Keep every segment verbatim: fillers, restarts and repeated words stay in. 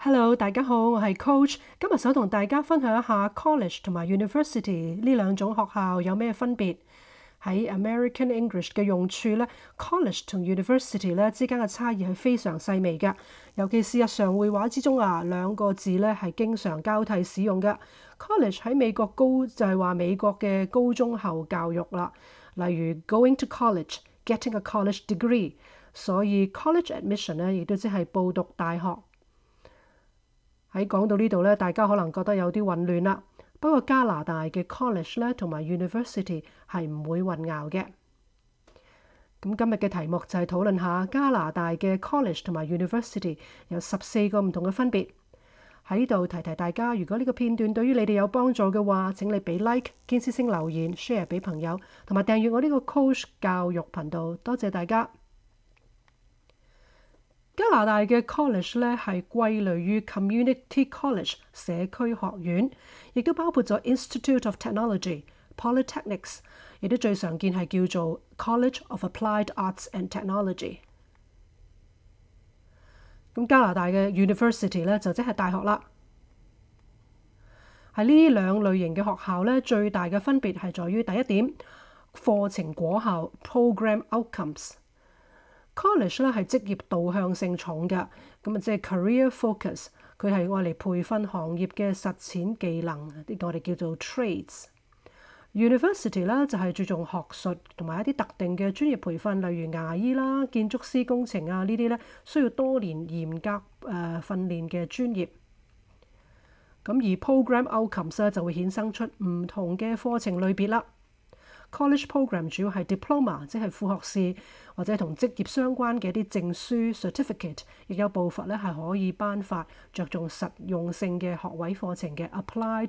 Hello，大家好，我係 Coach，今日想同大家分享一下 college 同埋 university 呢兩種學校有咩分別。喺 American English 嘅用處咧 ，college 同 university 咧之間嘅差異係非常細微嘅，尤其是日常會話之中啊，兩個字咧係經常交替使用嘅。college 喺美國高就係話美國嘅高中後教育啦，例如 going to college、getting a college degree， 所以 college admission 咧亦都即係報讀大學。喺講到呢度咧，大家可能覺得有啲混亂啦。不過加拿大嘅 college 咧同埋 university 係唔會混淆嘅。咁今日嘅題目就係討論下加拿大嘅 college 同埋 university 有十四個唔同嘅分別。喺呢度提提大家，如果呢個片段對於你哋有幫助嘅話，請你俾 like、建設性留言、share 俾朋友，同埋訂閱我呢個 Coach 教育頻道。多謝大家。加拿大嘅 college 咧係歸類於 community college 社區學院，亦都包括咗 Institute of Technology、Polytechnics， 亦都最常見係叫做 College of Applied Arts and Technology。咁加拿大嘅 university 咧就即係大學啦。喺呢兩類型嘅學校咧，最大嘅分別係在於第一點，課程果效 program outcomes。college 咧係職業導向性重嘅，咁啊即係 career focus， 佢係愛嚟培訓行業嘅實踐技能，呢個我哋叫做 trades。University 咧就係注重學術同埋一啲特定嘅專業培訓，例如牙醫啦、建築師工程啊呢啲咧需要多年嚴格誒、呃、訓練嘅專業。咁而 program outcomes 咧就會衍生出唔同嘅課程類別啦。College program 主要係 diploma， 即係副學士或者同職業相關嘅一啲證書 certificate， 亦有部分咧係可以頒發着重實用性嘅學位課程嘅 applied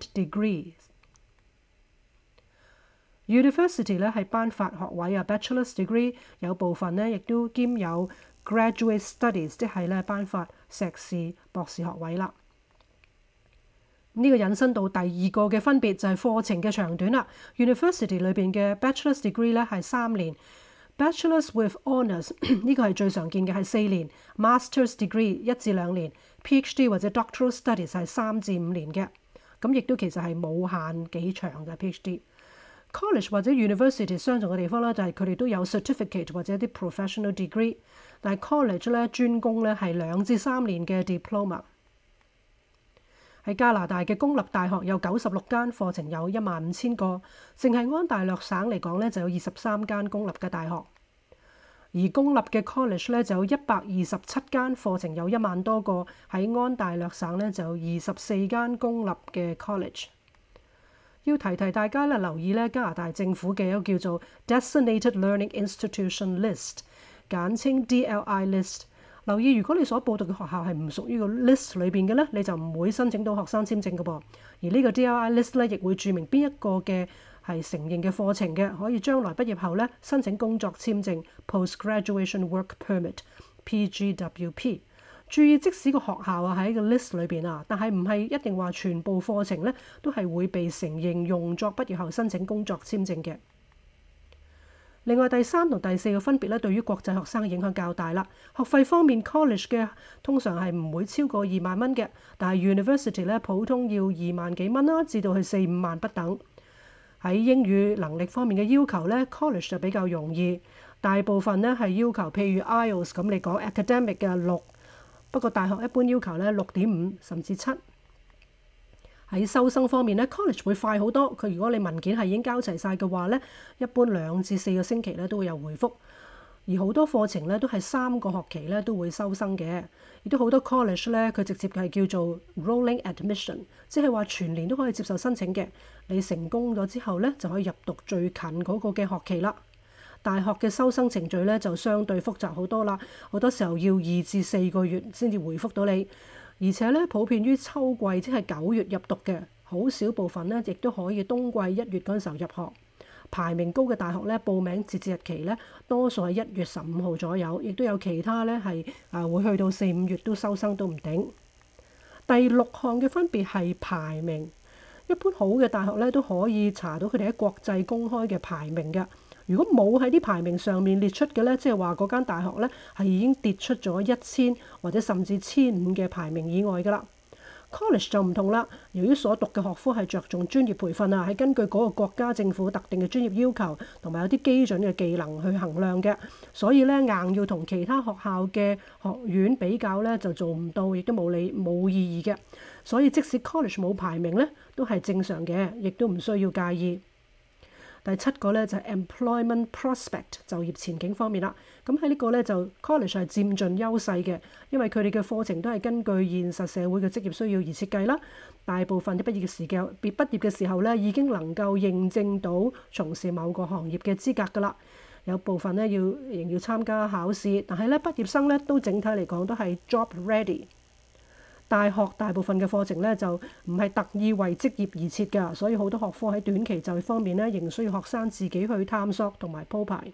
degrees。University 咧係頒發學位啊 bachelor's degree， 有部分咧亦都兼有 graduate studies， 即係咧頒發碩士、博士學位啦。呢個引申到第二個嘅分別就係課程嘅長短啦。University 裏邊嘅 bachelor's degree 咧係三年 ，bachelor's with honours 呢個係最常見嘅係四年 ，master's degree 一至兩年 ，PhD 或者 doctoral studies 係三至五年嘅。咁亦都其實係冇限幾長嘅 PhD。College 或者 University 相同嘅地方咧，就係佢哋都有 certificate 或者一啲 professional degree， 但係 college 咧專攻咧係兩至三年嘅 diploma。喺加拿大嘅公立大學有九十六間，課程有一萬五千個，淨係安大略省嚟講咧就有二十三間公立嘅大學，而公立嘅 college 咧就有一百二十七間，課程有一萬多個。喺安大略省咧就有二十四間公立嘅 college。要提提大家咧留意咧加拿大政府嘅一個叫做 Designated Learning Institution List， 簡稱 D L I List。留意，如果你所報讀嘅學校係唔屬於個 list 裏邊嘅咧，你就唔會申請到學生簽證嘅噃。而呢個 D L I List 咧，亦會註明邊一個嘅係承認嘅課程嘅，可以將來畢業後咧申請工作簽證 Post-Graduation Work Permit（P G W P）。注意，即使個學校啊喺個 list 裏邊啊，但係唔係一定話全部課程咧都係會被承認用作畢業後申請工作簽證嘅。另外第三同第四個分別咧，對於國際學生嘅影響較大啦。學費方面 ，college 嘅通常係唔會超過二萬蚊嘅，但係 university 咧普通要二萬幾蚊啦，至到去四五萬不等。喺英語能力方面嘅要求咧 ，college 就比較容易，大部分咧係要求譬如 I E L T S 咁嚟講 academic 嘅六，不過大學一般要求咧六點五甚至七。喺收生方面咧 ，college 會快好多。佢如果你文件係已經交齊晒嘅話咧，一般兩至四個星期咧都會有回覆。而好多課程咧都係三個學期咧都會收生嘅。亦都好多 college 咧，佢直接係叫做 rolling admission， 即係話全年都可以接受申請嘅。你成功咗之後咧，就可以入讀最近嗰個嘅學期啦。大學嘅收生程序咧就相對複雜好多啦，好多時候要二至四個月先至回覆到你。而且咧，普遍於秋季，即係九月入讀嘅，好少部分咧，亦都可以冬季一月嗰陣時候入學。排名高嘅大學咧，報名截止日期咧，多數係一月十五號左右，亦都有其他咧係啊會去到四五月都收生都唔定。第六項嘅分別係排名，一般好嘅大學咧都可以查到佢哋喺國際公開嘅排名嘅。 如果冇喺啲排名上面列出嘅咧，即係話嗰間大學咧係已經跌出咗一千或者甚至千五嘅排名以外㗎啦。College 就唔同啦，由於所讀嘅學科係着重專業培訓啊，係根據嗰個國家政府特定嘅專業要求同埋有啲基準嘅技能去衡量嘅，所以咧硬要同其他學校嘅學院比較咧就做唔到，亦都冇理冇意義嘅。所以即使 college 冇排名咧，都係正常嘅，亦都唔需要介意。第七個咧就係 employment prospect 就業前景方面啦。咁喺呢個咧就 college 係佔盡優勢嘅，因為佢哋嘅課程都係根據現實社會嘅職業需要而設計啦。大部分啲畢業嘅時間，畢畢業嘅時候咧已經能夠認證到從事某個行業嘅資格㗎啦。有部分咧要仍要參加考試，但係咧畢業生咧都整體嚟講都係 job ready。大學大部分嘅課程咧就唔係特意為職業而設㗎，所以好多學科喺短期就業方面咧仍需要學生自己去探索同埋鋪排。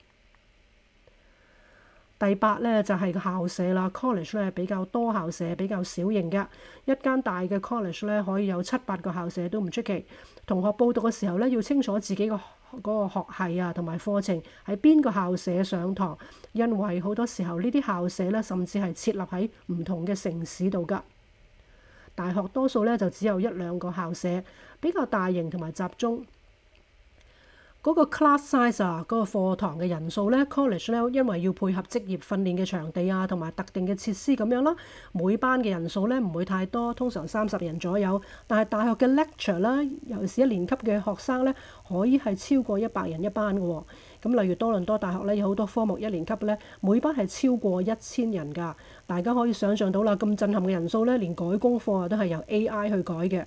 第八咧就係個校舍啦 ，college 咧比較多校舍，比較小型嘅。一間大嘅 college 咧可以有七八個校舍都唔出奇。同學報讀嘅時候咧要清楚自己個嗰個學系啊同埋課程喺邊個校舍上堂，因為好多時候呢啲校舍咧甚至係設立喺唔同嘅城市度㗎。大學多數咧就只有一兩個校舍，比較大型同埋集中。嗰個 class size 啊，嗰個課堂嘅人數咧 ，college 咧因為要配合職業訓練嘅場地啊，同埋特定嘅設施咁樣啦，每班嘅人數咧唔會太多，通常三十人左右。但係大學嘅 lecture 啦，尤其是一年級嘅學生咧，可以係超過一百人一班嘅喎。咁例如多倫多大學咧有好多科目一年級咧，每班係超過一千人㗎。大家可以想像到啦，咁震撼嘅人數咧，連改功課啊都係由 A I 去改嘅。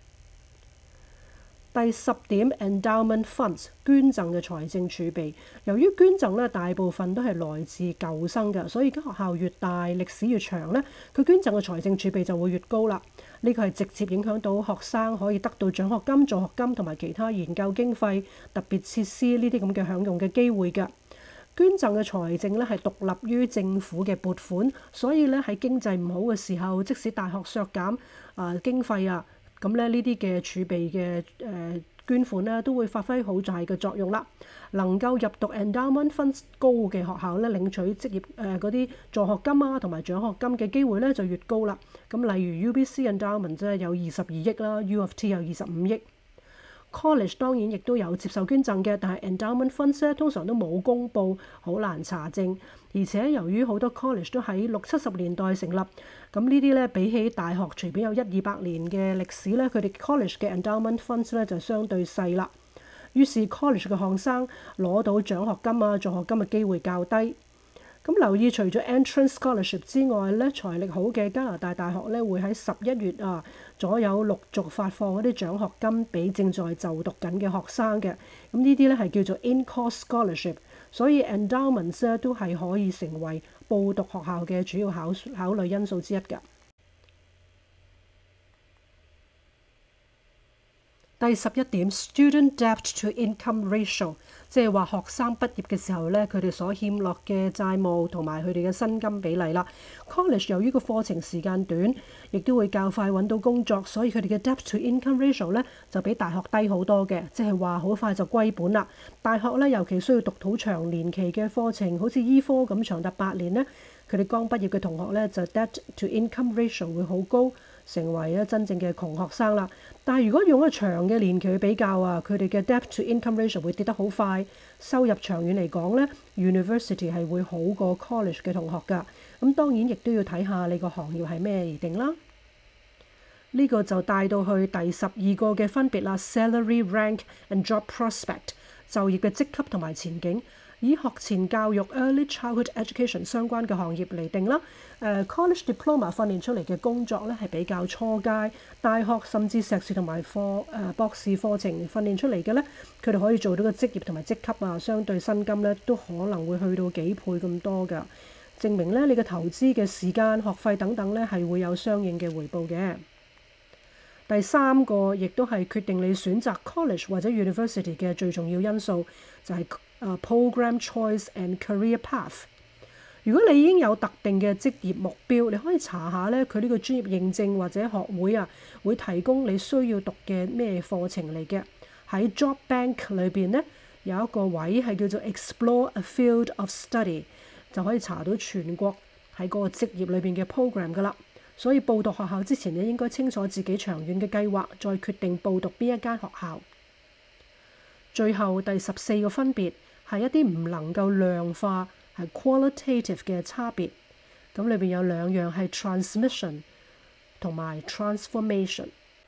第十點 endowment funds 捐贈嘅財政儲備，由於捐贈咧大部分都係來自舊生嘅，所以間學校越大、歷史越長咧，佢捐贈嘅財政儲備就會越高啦。呢個係直接影響到學生可以得到獎學金、助學金同埋其他研究經費、特別設施呢啲咁嘅享用嘅機會㗎。捐贈嘅財政咧係獨立於政府嘅撥款，所以咧喺經濟唔好嘅時候，即使大學削減啊、呃、經費啊。咁咧呢啲嘅儲備嘅誒、呃、捐款咧都會發揮好大嘅作用啦。能夠入讀 endowment funds 高嘅學校咧，領取職業誒嗰啲助學金啊同埋獎學金嘅機會咧就越高啦。咁例如 U B C endowment 即係有二十二億啦 ，U of T 有二十五億。College 當然亦都有接受捐贈嘅，但係 endowment funds 咧通常都冇公佈，好難查證。而且由於好多 college 都喺六七十年代成立，咁呢啲咧比起大學隨便有一二百年嘅歷史咧，佢哋 college 嘅 endowment funds 咧就相對細啦。於是 college 嘅學生攞到獎學金啊、助學金嘅機會較低。咁留意，除咗 entrance scholarship 之外咧，財力好嘅加拿大大學咧會喺十一月啊左右陸續發放嗰啲獎學金俾正在就讀緊嘅學生嘅。咁呢啲咧係叫做 in-course scholarship， 所以 endowments 咧都係可以成為報讀學校嘅主要考考慮因素之一㗎。第十一點 student debt to income ratio， 即係話學生畢業嘅時候咧，佢哋所欠落嘅債務同埋佢哋嘅薪金比例啦。College 由於個課程時間短，亦都會較快揾到工作，所以佢哋嘅 debt to income ratio 咧就比大學低好多嘅，即係話好快就歸本啦。大學咧尤其需要讀好長年期嘅課程，好似醫科咁長達八年咧，佢哋剛畢業嘅同學咧就 debt to income ratio 會好高，成為咧真正嘅窮學生啦。但係如果用一個長嘅年期去比較啊，佢哋嘅 debt to income ratio 會跌得好快。收入長遠嚟講咧 ，university 係會好過 college 嘅同學㗎。咁當然亦都要睇下你個行業係咩而定啦。呢個就帶到去第十二個嘅分別啦 ，salary rank and job prospect 就業嘅職級同埋前景。以學前教育 early childhood education 相關嘅行業嚟定啦。誒、uh, college diploma 訓練出嚟嘅工作咧係比較初階，大學甚至碩士同埋課誒、uh, 博士課程訓練出嚟嘅咧，佢哋可以做到嘅職業同埋職級啊，相對薪金咧都可能會去到幾倍咁多㗎，證明咧你嘅投資嘅時間、學費等等咧係會有相應嘅回報嘅。第三個亦都係決定你選擇 college 或者 university 嘅最重要因素，就係、是Uh, program choice and career path。如果你已經有特定嘅職業目標，你可以查下咧佢呢個專業認證或者學會啊，會提供你需要讀嘅咩課程嚟嘅。喺 job bank 裏邊咧， 有一個位係叫做 Explore a Field of Study， 就可以查到全國喺嗰個職業裏邊嘅 program 噶啦。所以報讀學校之前咧，應該清楚自己長遠嘅計劃，再決定報讀邊一間學校。最後第十四個分別係一啲唔能夠量化係 qualitative 嘅差別。咁裏邊有兩樣係 transmission 同埋 transformation。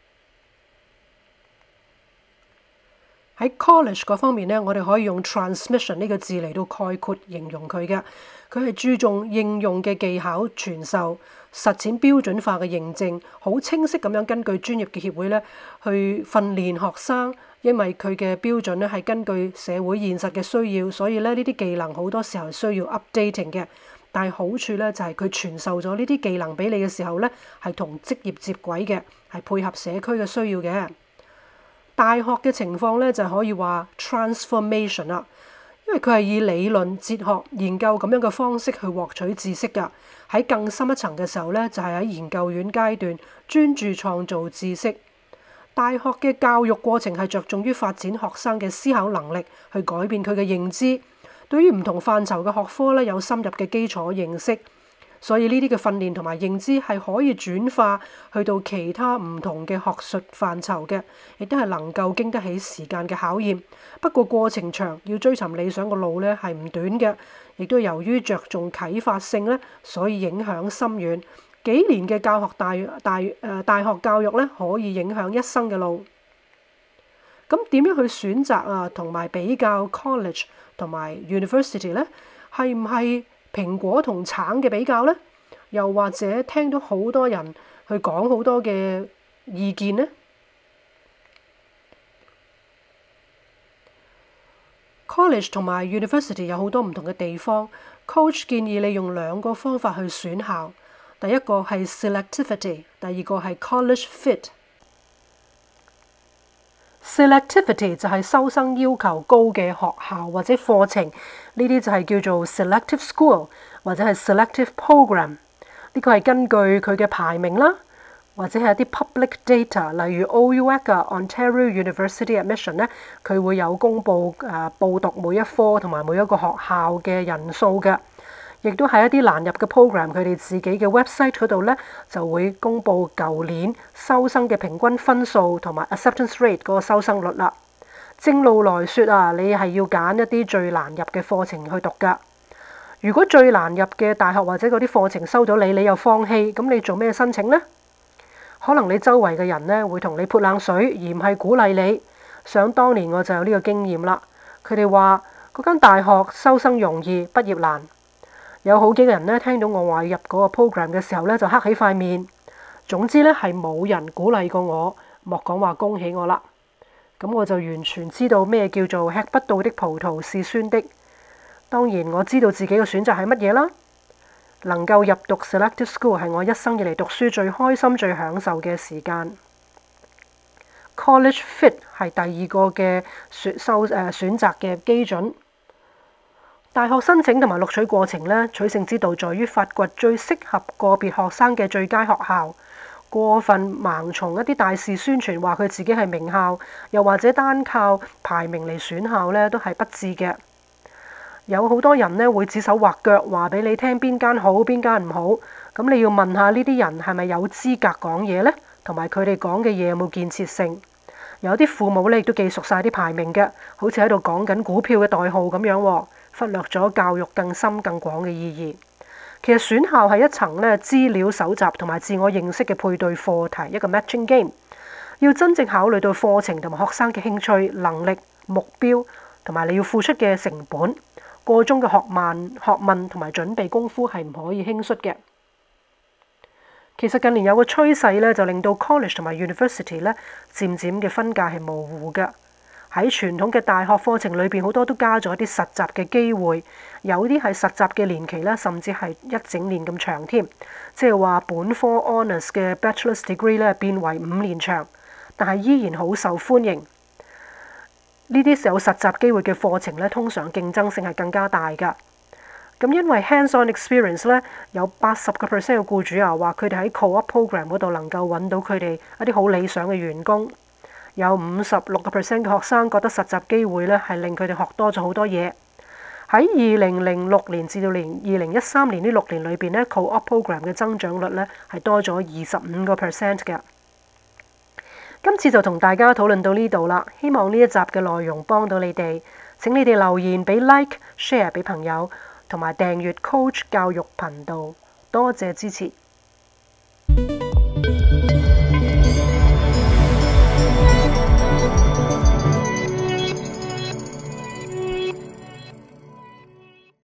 喺 college 嗰方面呢，我哋可以用 transmission 呢個字嚟到概括形容佢嘅。佢係注重應用嘅技巧傳授、實踐標準化嘅認證，好清晰咁樣根據專業嘅協會咧去訓練學生。因為佢嘅標準咧係根據社會現實嘅需要，所以咧呢啲技能好多時候係需要 updating 嘅。但係好處咧就係佢傳授咗呢啲技能俾你嘅時候咧，係同職業接軌嘅，係配合社區嘅需要嘅。大學嘅情況咧就可以話 transformation 啦，因為佢係以理論、哲學研究咁樣嘅方式去獲取知識㗎。喺更深一層嘅時候咧，就係喺研究院階段專注創造知識。大學嘅教育過程係着重於發展學生嘅思考能力，去改變佢嘅認知，對於唔同範疇嘅學科咧有深入嘅基礎認識。所以呢啲嘅訓練同埋認知係可以轉化去到其他唔同嘅學術範疇嘅，亦都係能夠經得起時間嘅考驗。不過過程長，要追尋理想嘅路咧係唔短嘅，亦都由於着重啟發性咧，所以影響深遠。幾年嘅教學大大誒、呃、大學教育咧，可以影響一生嘅路。咁點樣去選擇啊？同埋比較 college 同埋 university 咧，係唔係蘋果同橙嘅比較呢？又或者聽到好多人去講好多嘅意見呢？ College 同埋 university 有好多唔同嘅地方。Coach 建議你用兩個方法去選校。第一個係 selectivity， 第二個係 college fit。selectivity 就係收生要求高嘅學校或者課程，呢啲就係叫做 selective school 或者係 selective program。呢個係根據佢嘅排名啦，或者係一啲 public data， 例如 O U A C 啊 Ontario University Admission 咧，佢會有公佈誒、呃、報讀每一科同埋每一個學校嘅人數嘅。亦都係一啲難入嘅 program，佢哋自己嘅 website 嗰度咧就會公佈舊年收生嘅平均分數同埋 acceptance rate 嗰個收生率啦。正路來說啊，你係要揀一啲最難入嘅課程去讀㗎。如果最難入嘅大學或者嗰啲課程收咗你，你又放棄，咁你做咩申請呢？可能你周圍嘅人咧會同你潑冷水，而唔係鼓勵你。想當年我就有呢個經驗啦。佢哋話嗰間大學收生容易，畢業難。有好幾個人咧，聽到我話入嗰個 program 嘅時候咧，就黑起塊面。總之咧，係冇人鼓勵過我，莫講話恭喜我啦。咁我就完全知道咩叫做吃不到的葡萄是酸的。當然我知道自己嘅選擇係乜嘢啦。能夠入讀 selective school 係我一生以嚟讀書最開心、最享受嘅時間。College fit 係第二個嘅選修誒選擇嘅基準。大學申請同埋錄取過程咧，取勝之道在於發掘最適合個別學生嘅最佳學校。過分盲從一啲大肆宣傳話佢自己係名校，又或者單靠排名嚟選校咧，都係不智嘅。有好多人咧會指手畫腳，話俾你聽邊間好邊間唔好。咁你要問下呢啲人係咪有資格講嘢呢？同埋佢哋講嘅嘢有冇建設性？有啲父母咧亦都記熟晒啲排名嘅，好似喺度講緊股票嘅代號咁樣喎。忽略咗教育更深更廣嘅意義。其實選校係一層咧資料搜集同埋自我認識嘅配對課題，一個 matching game。要真正考慮到課程同埋學生嘅興趣、能力、目標同埋你要付出嘅成本，個中嘅學問、學問同埋準備功夫係唔可以輕率嘅。其實近年有個趨勢咧，就令到 college 同埋 university 咧漸漸嘅分界係模糊嘅。喺傳統嘅大學課程裏邊，好多都加咗啲實習嘅機會，有啲係實習嘅年期咧，甚至係一整年咁長添。即係話本科 honours 嘅 bachelor's degree 咧變為五年長，但係依然好受歡迎。呢啲有實習機會嘅課程咧，通常競爭性係更加大㗎。咁因為 hands-on experience 咧，有八十個 percent 嘅僱主啊話佢哋喺 co-op program 嗰度能夠揾到佢哋一啲好理想嘅員工。 有五十六個 percent 嘅學生覺得實習機會咧係令佢哋學多咗好多嘢。喺二零零六年至到年二零一三年呢六年裏邊咧 co-op program 嘅增長率咧係多咗二十五個 percent 嘅。今次就同大家討論到呢度啦，希望呢一集嘅內容幫到你哋。請你哋留言俾 like、share 俾朋友，同埋訂閱 Coach 教育頻道。多謝支持。